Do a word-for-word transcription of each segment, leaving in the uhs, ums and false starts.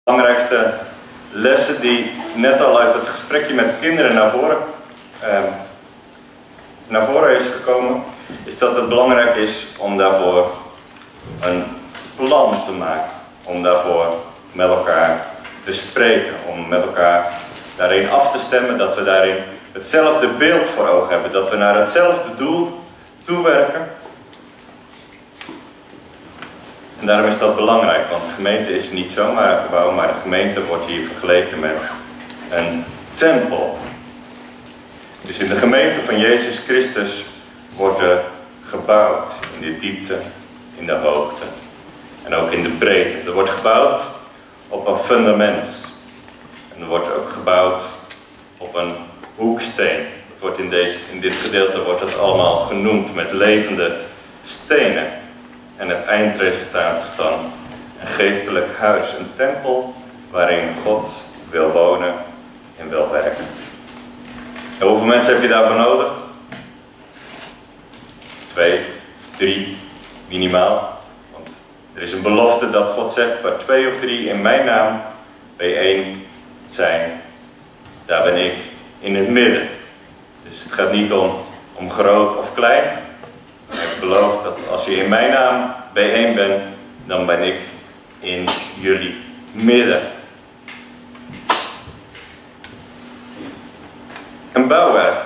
belangrijkste lessen die net al uit het gesprekje met de kinderen naar voren, eh, naar voren is gekomen, is dat het belangrijk is om daarvoor een plan te maken. Om daarvoor met elkaar te spreken, om met elkaar daarin af te stemmen, dat we daarin hetzelfde beeld voor ogen hebben, dat we naar hetzelfde doel toewerken. En daarom is dat belangrijk, want de gemeente is niet zomaar een gebouw, maar de gemeente wordt hier vergeleken met een tempel. Dus in de gemeente van Jezus Christus wordt er gebouwd in de diepte, in de hoogte en ook in de breedte. Er wordt gebouwd op een fundament. En er wordt ook gebouwd op een hoeksteen. Het wordt in, deze, in dit gedeelte wordt het allemaal genoemd met levende stenen. En het eindresultaat is dan een geestelijk huis, een tempel waarin God wil wonen en wil werken. En hoeveel mensen heb je daarvoor nodig? Twee, drie, minimaal. Want er is een belofte dat God zegt, waar twee of drie in mijn naam bijeen zijn, daar ben ik in het midden. Dus het gaat niet om, om groot of klein. Hij heeft beloofd dat als je in mijn naam bijeen bent, dan ben ik in jullie midden. Een bouwwerk.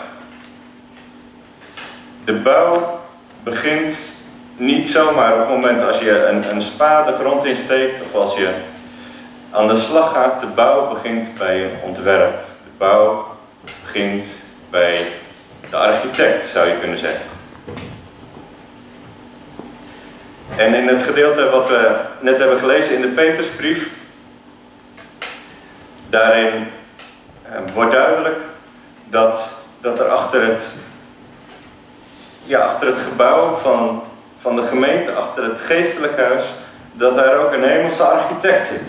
De bouw begint niet zomaar op het moment als je een, een spa de grond insteekt of als je aan de slag gaat. De bouw begint bij een ontwerp. De bouw begint bij de architect, zou je kunnen zeggen. En in het gedeelte wat we net hebben gelezen in de Petrusbrief, daarin eh, wordt duidelijk dat, dat er achter het, ja, achter het gebouw van, van de gemeente, achter het geestelijk huis, dat daar ook een hemelse architect zit.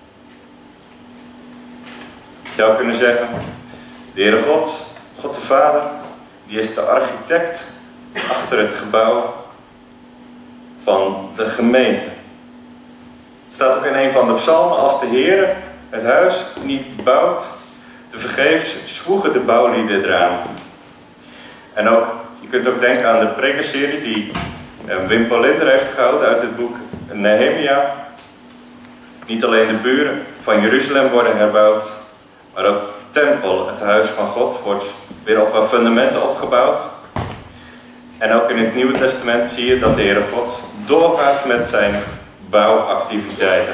Je zou kunnen zeggen, de Heere God, God de Vader, die is de architect achter het gebouw van de gemeente. Het staat ook in een van de psalmen, als de Heere het huis niet bouwt, tevergeefs zwoegen de bouwlieden eraan. En ook, je kunt ook denken aan de prekerserie die Wim Polinder heeft gehouden uit het boek Nehemia. Niet alleen de buren van Jeruzalem worden herbouwd, maar ook de tempel, het huis van God, wordt weer op fundamenten opgebouwd. En ook in het Nieuwe Testament zie je dat de Heere God doorgaat met zijn bouwactiviteiten.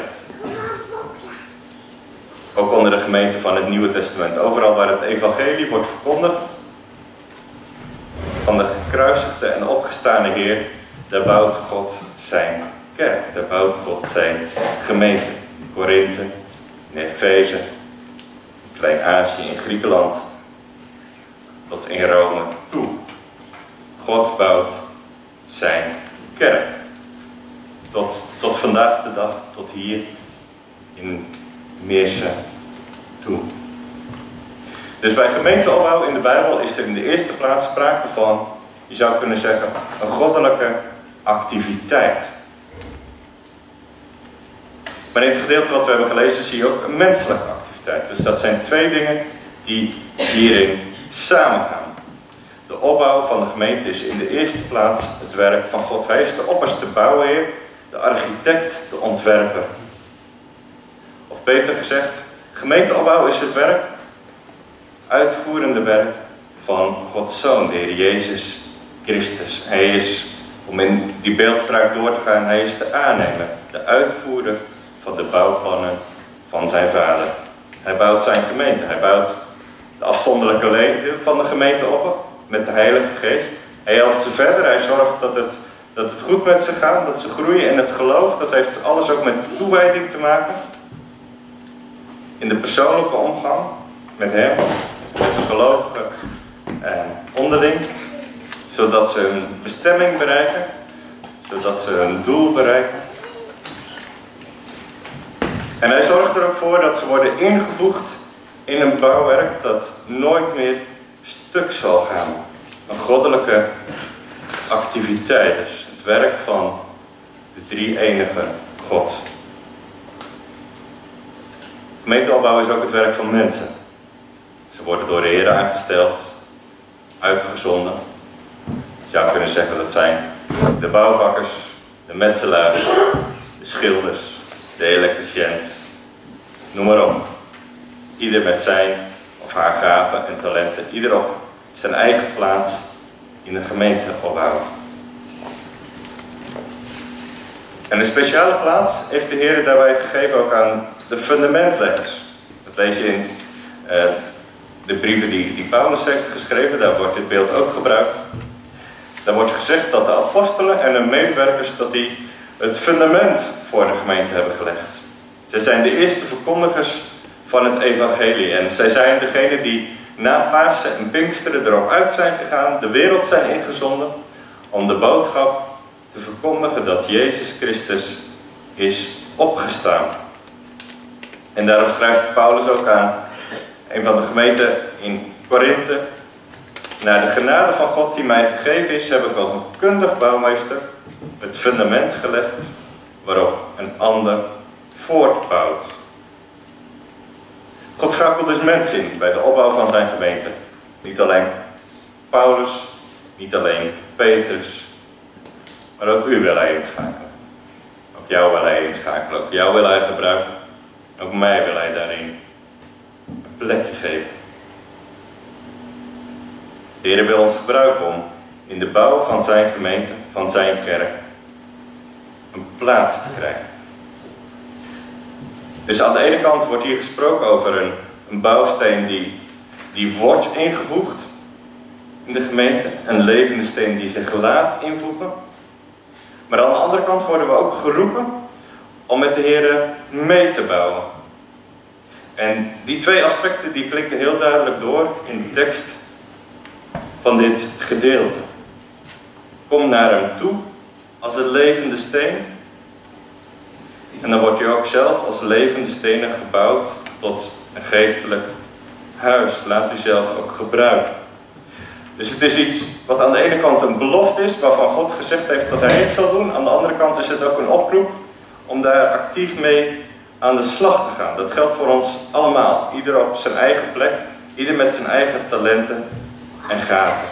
Ook onder de gemeente van het Nieuwe Testament. Overal waar het evangelie wordt verkondigd van de gekruisigde en opgestane Heer, daar bouwt God zijn kerk. Daar bouwt God zijn gemeente. In Korinthe, in Efeze, in Klein-Azië, in Griekenland, tot in Rome toe. God bouwt zijn kerk. Tot, tot vandaag de dag, tot hier in Meersen toe. Dus bij gemeenteopbouw in de Bijbel is er in de eerste plaats sprake van, je zou kunnen zeggen, een goddelijke activiteit. Maar in het gedeelte wat we hebben gelezen zie je ook een menselijke activiteit. Dus dat zijn twee dingen die hierin samengaan. De opbouw van de gemeente is in de eerste plaats het werk van God. Hij is de opperste bouwheer, de architect, de ontwerper. Of beter gezegd, gemeenteopbouw is het werk, uitvoerende werk van Gods Zoon, de Heer Jezus Christus. Hij is, om in die beeldspraak door te gaan, hij is de aannemer, de uitvoerder van de bouwplannen van zijn Vader. Hij bouwt zijn gemeente, hij bouwt de afzonderlijke leden van de gemeente op met de Heilige Geest. Hij helpt ze verder, hij zorgt dat het, dat het goed met ze gaat, dat ze groeien in het geloof. Dat heeft alles ook met toewijding te maken. In de persoonlijke omgang met hem, met de gelovigen eh, onderling. Zodat ze hun bestemming bereiken, zodat ze hun doel bereiken. En hij zorgt er ook voor dat ze worden ingevoegd in een bouwwerk dat nooit meer stuk zal gaan. Een goddelijke activiteit, dus het werk van de drie-enige God. Gemeenteopbouw is ook het werk van mensen. Ze worden door de Heer aangesteld, uitgezonden. Je zou kunnen zeggen dat zijn de bouwvakkers, de metselaars, de schilders, de elektriciëns, noem maar op. Ieder met zijn of haar gaven en talenten, ieder op zijn eigen plaats in de gemeente opbouwen. En een speciale plaats heeft de Heer daarbij gegeven ook aan de fundamentleggers. Dat lees je in uh, de brieven die, die Paulus heeft geschreven, daar wordt dit beeld ook gebruikt. Daar wordt gezegd dat de apostelen en hun medewerkers dat die het fundament voor de gemeente hebben gelegd. Zij zijn de eerste verkondigers van het evangelie en zij zijn degene die na Pasen en Pinksteren erop uit zijn gegaan, de wereld zijn ingezonden om de boodschap te verkondigen dat Jezus Christus is opgestaan. En daarom schrijft Paulus ook aan een van de gemeenten in Korinthe: naar de genade van God die mij gegeven is, heb ik als een kundig bouwmeester het fundament gelegd waarop een ander voortbouwt. God schakelt dus mensen in bij de opbouw van zijn gemeente. Niet alleen Paulus, niet alleen Petrus, maar ook u wil hij inschakelen. Ook jou wil hij inschakelen, ook jou wil hij gebruiken. Ook mij wil hij daarin een plekje geven. De Heer wil ons gebruiken om in de bouw van zijn gemeente, van zijn kerk, een plaats te krijgen. Dus aan de ene kant wordt hier gesproken over een, een bouwsteen die, die wordt ingevoegd in de gemeente. Een levende steen die zich laat invoegen. Maar aan de andere kant worden we ook geroepen om met de Heer mee te bouwen. En die twee aspecten die klinken heel duidelijk door in de tekst van dit gedeelte. Kom naar hem toe als een levende steen. En dan wordt je ook zelf als levende stenen gebouwd tot een geestelijk huis. Laat u zelf ook gebruiken. Dus het is iets wat aan de ene kant een belofte is, waarvan God gezegd heeft dat hij het zal doen. Aan de andere kant is het ook een oproep om daar actief mee aan de slag te gaan. Dat geldt voor ons allemaal. Ieder op zijn eigen plek. Ieder met zijn eigen talenten en gaven.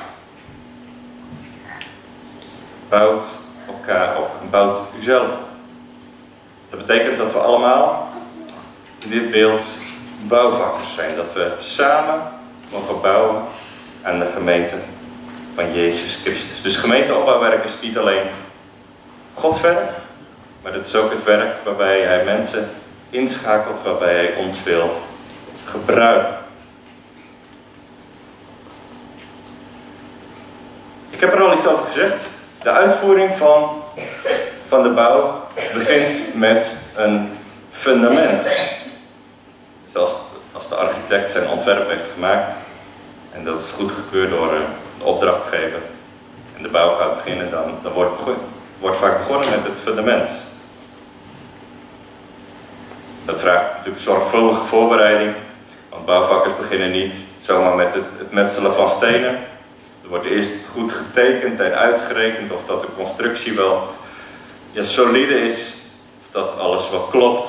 Bouwt elkaar op en bouwt uzelf op. Dat betekent dat we allemaal in dit beeld bouwvakkers zijn. Dat we samen mogen bouwen aan de gemeente van Jezus Christus. Dus gemeenteopbouwwerk is niet alleen Gods werk, maar het is ook het werk waarbij hij mensen inschakelt, waarbij hij ons wil gebruiken. Ik heb er al iets over gezegd. De uitvoering van, van de bouw begint met een fundament. Dus als, als de architect zijn ontwerp heeft gemaakt en dat is goedgekeurd door de opdrachtgever en de bouw gaat beginnen, dan, dan wordt, wordt vaak begonnen met het fundament. Dat vraagt natuurlijk zorgvuldige voorbereiding, want bouwvakkers beginnen niet zomaar met het, het metselen van stenen. Er wordt eerst goed getekend en uitgerekend of dat de constructie wel ja, solide is, of dat alles wel klopt.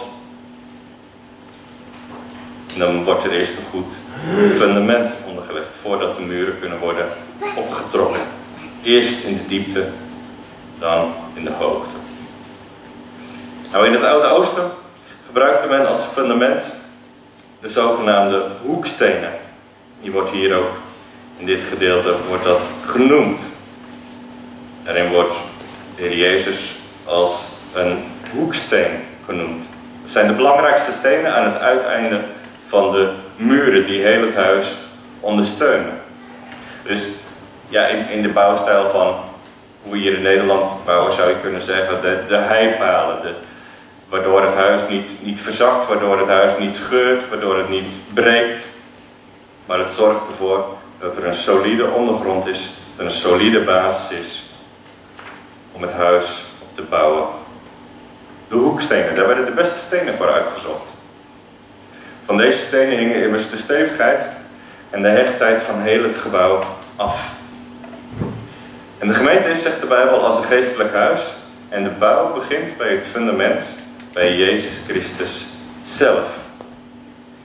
En dan wordt er eerst een goed fundament ondergelegd voordat de muren kunnen worden opgetrokken. Eerst in de diepte, dan in de hoogte. Nou, in het Oude Oosten gebruikte men als fundament de zogenaamde hoekstenen. Die wordt hier ook in dit gedeelte wordt dat genoemd. Daarin wordt de Heer Jezus als een hoeksteen genoemd. Dat zijn de belangrijkste stenen aan het uiteinde van de muren die heel het huis ondersteunen. Dus ja, in, in de bouwstijl van hoe we hier in Nederland bouwen zou je kunnen zeggen de, de heipalen. De, waardoor het huis niet, niet verzakt, waardoor het huis niet scheurt, waardoor het niet breekt. Maar het zorgt ervoor dat er een solide ondergrond is, dat er een solide basis is om het huis op te bouwen. De hoekstenen, daar werden de beste stenen voor uitgezocht. Van deze stenen hingen immers de stevigheid en de hechtheid van heel het gebouw af. En de gemeente is, zegt de Bijbel, als een geestelijk huis en de bouw begint bij het fundament, bij Jezus Christus zelf.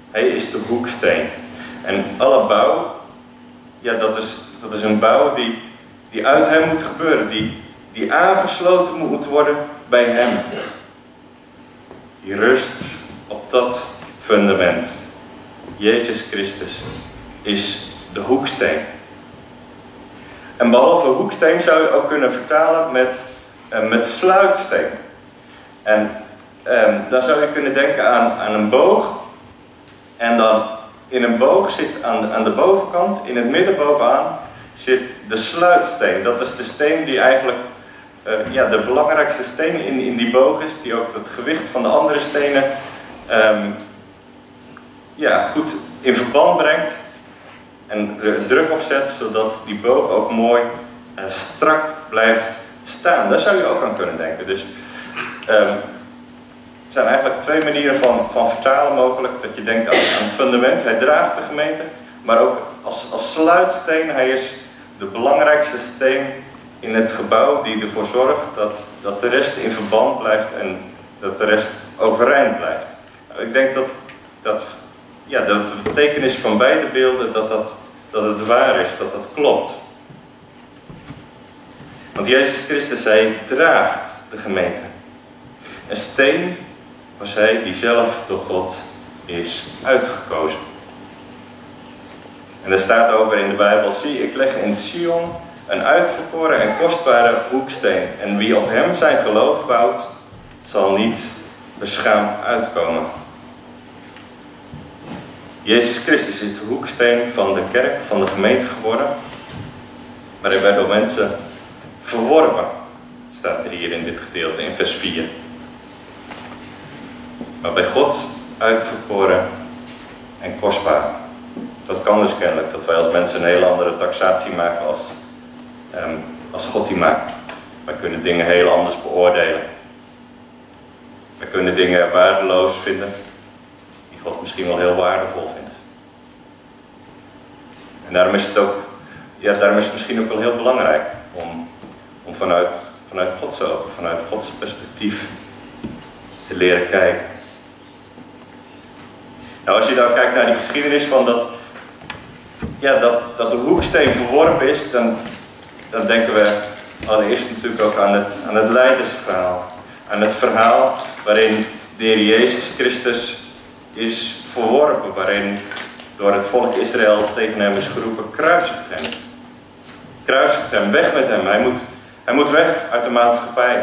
Hij is de hoeksteen. En alle bouw, ja, dat is, dat is een bouw die, die uit hem moet gebeuren, die, die aangesloten moet worden bij hem. Die rust op dat fundament. Jezus Christus is de hoeksteen. En behalve hoeksteen zou je ook kunnen vertalen met, uh, met sluitsteen. En uh, dan zou je kunnen denken aan, aan een boog. En dan in een boog zit aan de, aan de bovenkant, in het midden bovenaan, zit de sluitsteen. Dat is de steen die eigenlijk uh, ja, de belangrijkste steen in, in die boog is, die ook het gewicht van de andere stenen um, ja, goed in verband brengt en er druk op zet, zodat die boog ook mooi uh, strak blijft staan. Daar zou je ook aan kunnen denken. Dus um, er zijn eigenlijk twee manieren van, van vertalen mogelijk. Dat je denkt aan, aan het fundament, hij draagt de gemeente, maar ook als, als sluitsteen, hij is de belangrijkste steen in het gebouw die ervoor zorgt dat, dat de rest in verband blijft en dat de rest overeind blijft. Nou, ik denk dat, dat, ja, dat de betekenis van beide beelden, dat, dat, dat het waar is, dat dat klopt. Want Jezus Christus, hij draagt de gemeente. Een steen was hij die zelf door God is uitgekozen. En er staat over in de Bijbel: zie, ik leg in Sion een uitverkoren en kostbare hoeksteen. En wie op hem zijn geloof bouwt, zal niet beschaamd uitkomen. Jezus Christus is de hoeksteen van de kerk, van de gemeente geworden. Maar hij werd door mensen verworpen, staat er hier in dit gedeelte, in vers vier. Maar bij God uitverkoren en kostbaar. Dat kan dus kennelijk, dat wij als mensen een hele andere taxatie maken als, um, als God die maakt. Wij kunnen dingen heel anders beoordelen. Wij kunnen dingen waardeloos vinden, die God misschien wel heel waardevol vindt. En daarom is het ook, ja, daarom is het misschien ook wel heel belangrijk om, om vanuit, vanuit Gods ogen, vanuit Gods perspectief te leren kijken. Nou, als je dan kijkt naar die geschiedenis van dat, ja, dat, dat de hoeksteen verworpen is, dan, dan denken we allereerst natuurlijk ook aan het, aan het leidersverhaal. Aan het verhaal waarin de Heer Jezus Christus is verworpen, waarin door het volk Israël tegen hem is geroepen: kruisig hem. Kruisig hem, weg met hem. Hij moet, hij moet weg uit de maatschappij.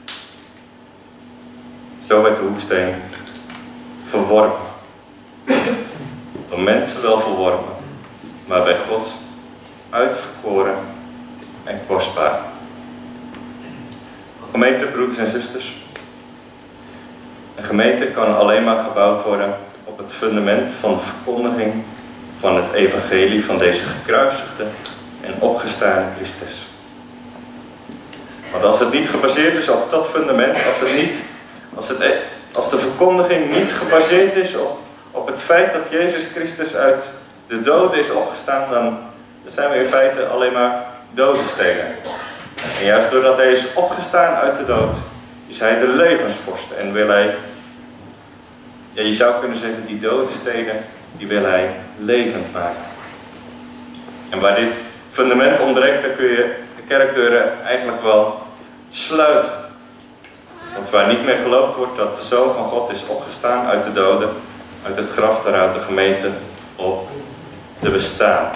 Zo werd de hoeksteen verworpen. Door mensen wel verworpen, maar bij God uitverkoren en kostbaar. Gemeente, broeders en zusters. Een gemeente kan alleen maar gebouwd worden op het fundament van de verkondiging van het evangelie van deze gekruisigde en opgestane Christus. Want als het niet gebaseerd is op dat fundament, als, het niet, als, het, als de verkondiging niet gebaseerd is op, op het feit dat Jezus Christus uit de doden is opgestaan, dan, dan zijn we in feite alleen maar dodenstenen. En juist doordat hij is opgestaan uit de dood, is hij de levensvorst en wil hij, ja, je zou kunnen zeggen, die dode stenen, die wil hij levend maken. En waar dit fundament ontbreekt, dan kun je de kerkdeuren eigenlijk wel sluiten. Want waar niet meer geloofd wordt dat de Zoon van God is opgestaan uit de doden, uit het graf, daar houdt de gemeente op te bestaan.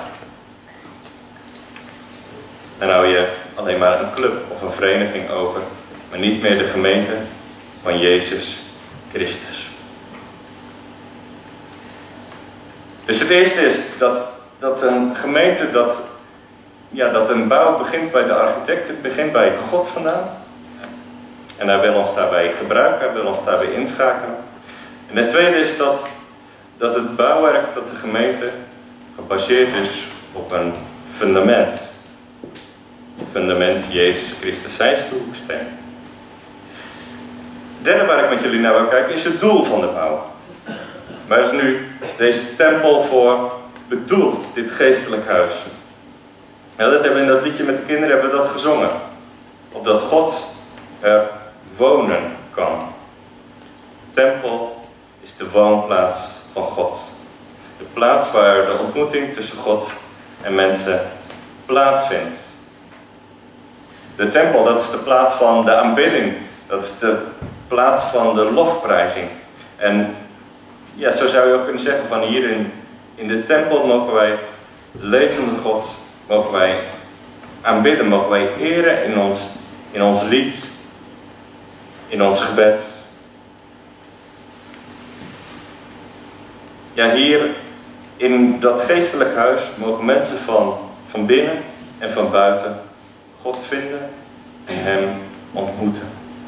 Dan hou je alleen maar een club of een vereniging over, maar niet meer de gemeente van Jezus Christus. Dus het eerste is dat, dat een gemeente, dat, ja, dat een bouw begint bij de architect, het begint bij God vandaan. En hij wil ons daarbij gebruiken, hij wil ons daarbij inschakelen. En het tweede is dat, dat het bouwwerk, dat de gemeente gebaseerd is op een fundament. Het fundament Jezus Christus, zij is de hoeksteen. Het derde waar ik met jullie naar wil kijken is het doel van de bouw. Waar is nu deze tempel voor bedoeld, dit geestelijk huis? Ja, dat hebben we in dat liedje met de kinderen hebben we dat gezongen. Opdat God er wonen kan. De tempel is de woonplaats van God. De plaats waar de ontmoeting tussen God en mensen plaatsvindt. De tempel, dat is de plaats van de aanbidding. Dat is de plaats van de lofprijzing. En ja, zo zou je ook kunnen zeggen van hier in, in de tempel mogen wij de levende God, mogen wij aanbidden, mogen wij eren in ons, in ons lied, in ons gebed. Ja, hier in dat geestelijk huis mogen mensen van, van binnen en van buiten God vinden en Hem ontmoeten.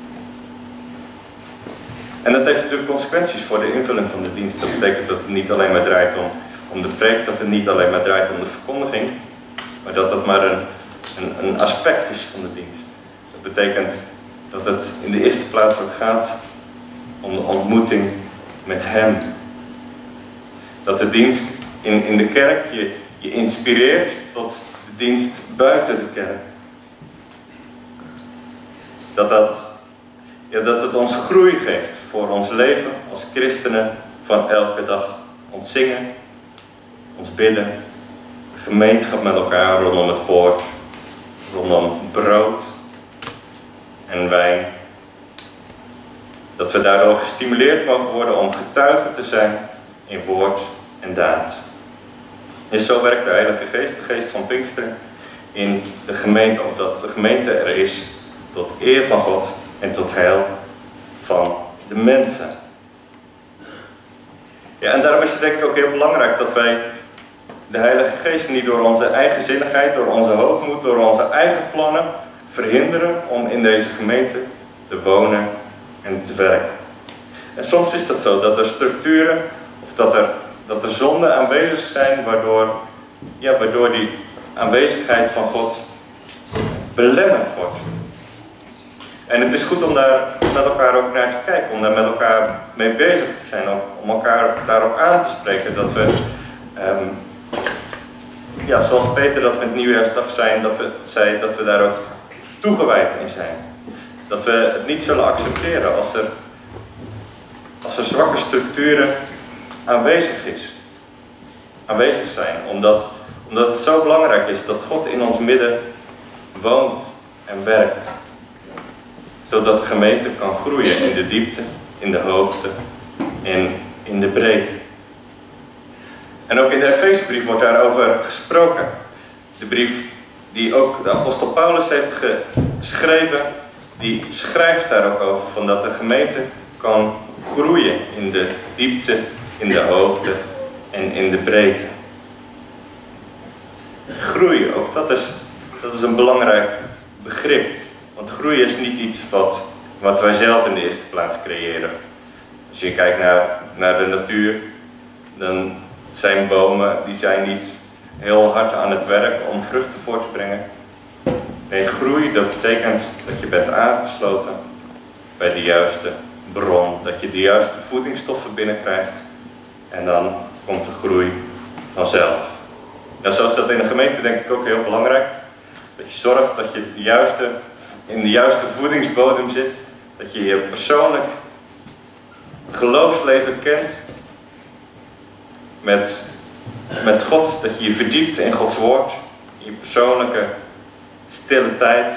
En dat heeft natuurlijk consequenties voor de invulling van de dienst. Dat betekent dat het niet alleen maar draait om, om de preek, dat het niet alleen maar draait om de verkondiging, maar dat dat maar een, een, een aspect is van de dienst. Dat betekent dat het in de eerste plaats ook gaat om de ontmoeting met Hem. Dat de dienst in, in de kerk je, je inspireert tot de dienst buiten de kerk. Dat, dat, ja, dat het ons groei geeft voor ons leven als christenen van elke dag. Ons zingen, ons bidden, gemeenschap met elkaar rondom het woord, rondom brood en wijn. Dat we daardoor gestimuleerd mogen worden om getuigen te zijn in woord en daad. En zo werkt de Heilige Geest, de geest van Pinksteren, in de gemeente, opdat de gemeente er is tot eer van God en tot heil van de mensen. Ja, en daarom is het denk ik ook heel belangrijk dat wij de Heilige Geest niet door onze eigenzinnigheid, door onze hoogmoed, door onze eigen plannen verhinderen om in deze gemeente te wonen en te werken. En soms is dat zo, dat er structuren of dat er, dat er zonden aanwezig zijn waardoor, ja, waardoor die aanwezigheid van God belemmerd wordt. En het is goed om daar met elkaar ook naar te kijken, om daar met elkaar mee bezig te zijn, om elkaar daarop aan te spreken dat we, um, ja, zoals Peter dat met Nieuwjaarsdag zijn, dat we, zei, dat we daar ook toegewijd in zijn. Dat we het niet zullen accepteren als er, als er zwakke structuren aanwezig is. Aanwezig zijn, omdat, omdat het zo belangrijk is dat God in ons midden woont en werkt. Zodat de gemeente kan groeien in de diepte, in de hoogte en in de breedte. En ook in de Efezebrief wordt daarover gesproken. De brief die ook de apostel Paulus heeft geschreven, die schrijft daar ook over, van dat de gemeente kan groeien in de diepte, in de hoogte en in de breedte. Groeien, ook dat is, dat is een belangrijk begrip. Want groei is niet iets wat, wat wij zelf in de eerste plaats creëren. Als je kijkt naar, naar de natuur, dan zijn bomen, die zijn niet heel hard aan het werk om vruchten voort te brengen. Nee, groei, dat betekent dat je bent aangesloten bij de juiste bron. Dat je de juiste voedingsstoffen binnenkrijgt. En dan komt de groei vanzelf. Nou, zoals dat in de gemeente denk ik ook heel belangrijk. Dat je zorgt dat je de juiste, in de juiste voedingsbodem zit. Dat je je persoonlijk geloofsleven kent. Met, met God. Dat je je verdiept in Gods woord. In je persoonlijke stille tijd.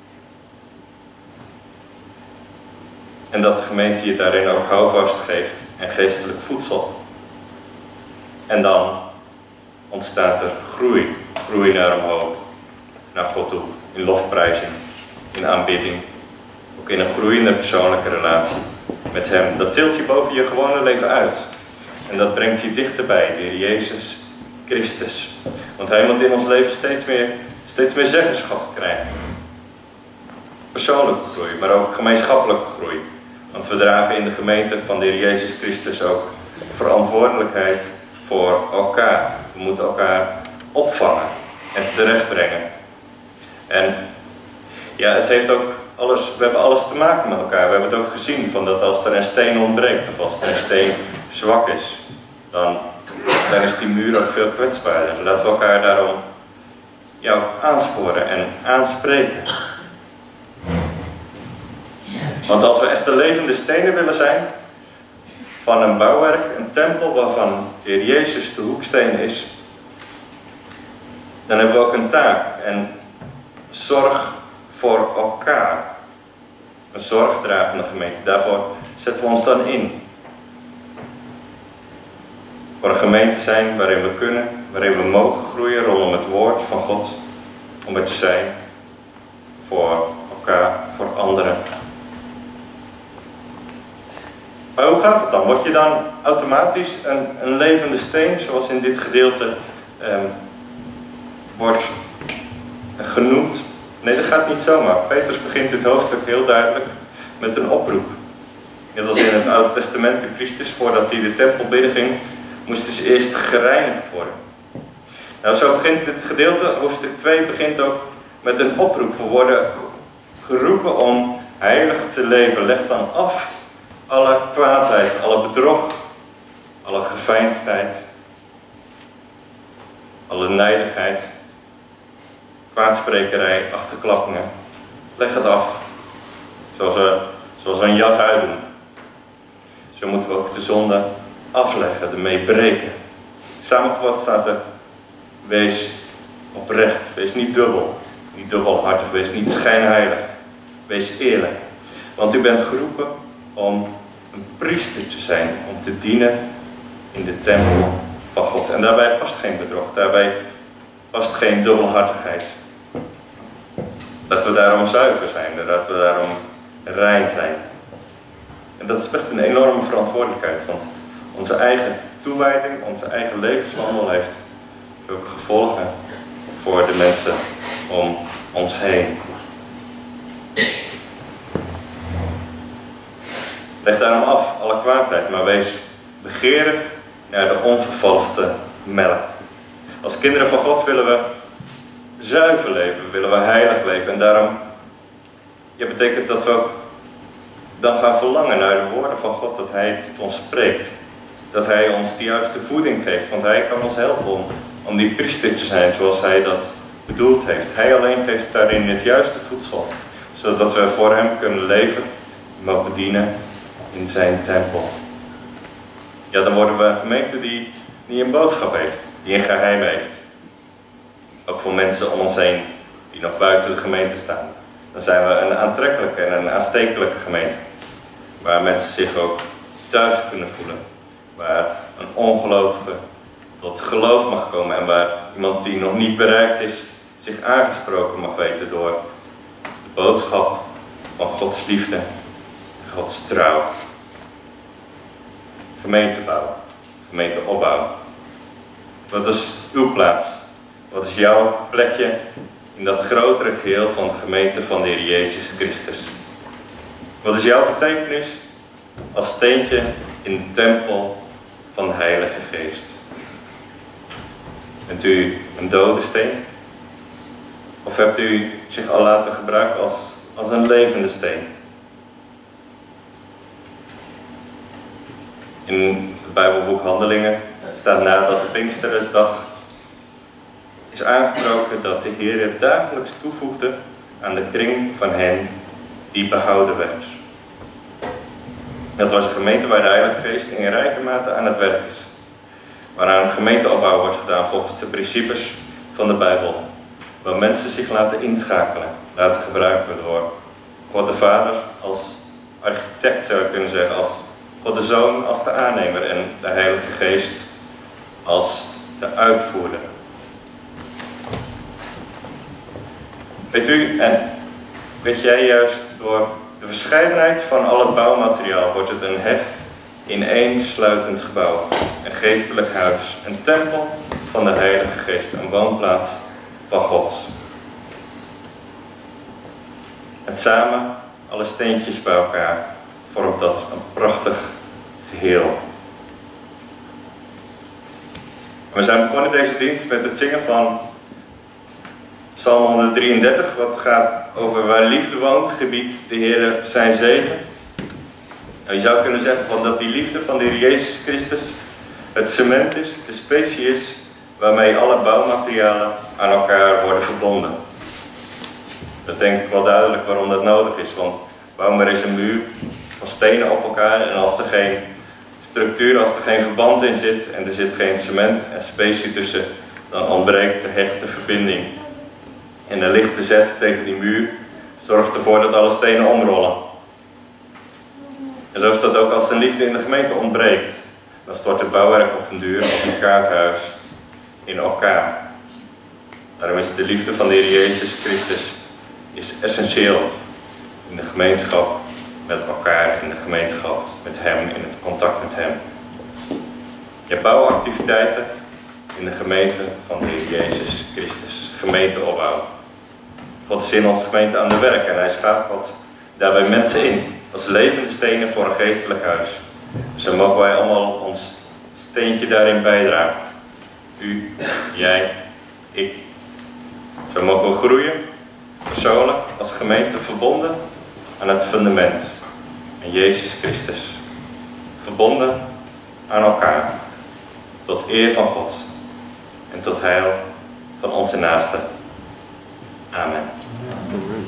En dat de gemeente je daarin ook houvast geeft. En geestelijk voedsel. En dan ontstaat er groei. Groei naar omhoog. Naar God toe. In lofprijzing. In aanbidding. Ook in een groeiende persoonlijke relatie met Hem. Dat tilt je boven je gewone leven uit. En dat brengt je dichterbij, de Heer Jezus Christus. Want Hij moet in ons leven steeds meer, steeds meer zeggenschap krijgen. Persoonlijke groei, maar ook gemeenschappelijke groei. Want we dragen in de gemeente van de Heer Jezus Christus ook verantwoordelijkheid voor elkaar. We moeten elkaar opvangen en terechtbrengen. En ja, het heeft ook alles, we hebben alles te maken met elkaar. We hebben het ook gezien, van dat als er een steen ontbreekt of als er een steen zwak is, dan, dan is die muur ook veel kwetsbaarder. Laten we elkaar daarom ja, aansporen en aanspreken. Want als we echt de levende stenen willen zijn van een bouwwerk, een tempel waarvan de Heer Jezus de hoeksteen is, dan hebben we ook een taak en zorg voor elkaar. Een zorgdragende gemeente, daarvoor zetten we ons dan in. Voor een gemeente zijn waarin we kunnen, waarin we mogen groeien rondom het woord van God, om er te zijn voor elkaar, voor anderen. Maar hoe gaat het dan? Word je dan automatisch een, een levende steen, zoals in dit gedeelte um, wordt genoemd? Nee, dat gaat niet zomaar. Petrus begint dit hoofdstuk heel duidelijk met een oproep. Net als in het Oude Testament, de priesters, voordat hij de tempel binnenging, moesten ze eerst gereinigd worden. Nou, zo begint het gedeelte, hoofdstuk twee begint ook met een oproep. We worden geroepen om heilig te leven. Leg dan af alle kwaadheid, alle bedrog, alle geveinsdheid, alle nijdigheid, kwaadsprekerij, achterklappingen. Leg het af, zoals we, zoals we een jas uitdoen. Zo moeten we ook de zonde afleggen, ermee breken. Samengevat staat er: wees oprecht, wees niet dubbel, niet dubbelhartig, wees niet schijnheilig, wees eerlijk. Want u bent geroepen om een priester te zijn, om te dienen in de tempel van God. En daarbij past geen bedrog, daarbij past geen dubbelhartigheid. Dat we daarom zuiver zijn, dat we daarom rein zijn. En dat is best een enorme verantwoordelijkheid, want onze eigen toewijding, onze eigen levenswandel heeft ook gevolgen voor de mensen om ons heen. Leg daarom af alle kwaadheid, maar wees begeerig naar de onvervalste melk. Als kinderen van God willen we zuiver leven, willen we heilig leven. En daarom ja, betekent dat we ook dan gaan verlangen naar de woorden van God, dat Hij tot ons spreekt. Dat Hij ons de juiste voeding geeft, want Hij kan ons helpen om, om die priester te zijn zoals Hij dat bedoeld heeft. Hij alleen geeft daarin het juiste voedsel, zodat we voor Hem kunnen leven, mogen dienen in Zijn tempel. Ja, dan worden we een gemeente die, die een boodschap heeft, die een geheim heeft. Ook voor mensen om ons heen die nog buiten de gemeente staan. Dan zijn we een aantrekkelijke en een aanstekelijke gemeente. Waar mensen zich ook thuis kunnen voelen. Waar een ongelovige tot geloof mag komen. En waar iemand die nog niet bereikt is, zich aangesproken mag weten door de boodschap van Gods liefde en Gods trouw. Gemeentebouw, gemeenteopbouw. Wat is uw plaats? Wat is jouw plekje in dat grotere geheel van de gemeente van de Heer Jezus Christus? Wat is jouw betekenis als steentje in de tempel van de Heilige Geest? Bent u een dode steen? Of hebt u zich al laten gebruiken als, als een levende steen? In het Bijbelboek Handelingen staat nadat de Pinksterdag is aangebroken dat de Heer het dagelijks toevoegde aan de kring van hen die behouden werd. Dat was een gemeente waar de Heilige Geest in rijke mate aan het werk is. Waaraan gemeenteopbouw wordt gedaan volgens de principes van de Bijbel. Waar mensen zich laten inschakelen, laten gebruiken door God de Vader als architect, zou je kunnen zeggen, als God de Zoon als de aannemer en de Heilige Geest als de uitvoerder. Weet u, en weet jij juist, door de verscheidenheid van al het bouwmateriaal wordt het een hecht, ineensluitend gebouw, een geestelijk huis, een tempel van de Heilige Geest, een woonplaats van God. En samen, alle steentjes bij elkaar, vormt dat een prachtig geheel. We zijn begonnen deze dienst met het zingen van Psalm honderddrieëndertig, wat gaat over waar liefde woont, gebiedt de Heer zijn zegen. Nou, je zou kunnen zeggen van dat die liefde van de Heer Jezus Christus het cement is, de specie is, waarmee alle bouwmaterialen aan elkaar worden verbonden. Dat is denk ik wel duidelijk waarom dat nodig is, want bouw maar eens een muur van stenen op elkaar en als er geen structuur, als er geen verband in zit en er zit geen cement en specie tussen, dan ontbreekt de hechte verbinding. En de lichte zet tegen die muur zorgt ervoor dat alle stenen omrollen. En zo is dat ook als de liefde in de gemeente ontbreekt. Dan stort het bouwwerk op den duur op een kaarthuis in elkaar. Daarom is de liefde van de Heer Jezus Christus is essentieel in de gemeenschap met elkaar, in de gemeenschap met Hem, in het contact met Hem. Je hebt bouwactiviteiten in de gemeente van de Heer Jezus Christus, gemeenteopbouw. God is in onze gemeente aan de werk en Hij schakelt daarbij mensen in als levende stenen voor een geestelijk huis. Dus dan mogen wij allemaal ons steentje daarin bijdragen. U, jij, ik. Zo mogen we groeien, persoonlijk, als gemeente, verbonden aan het fundament. En Jezus Christus. Verbonden aan elkaar. Tot eer van God. En tot heil van onze naasten. Amen.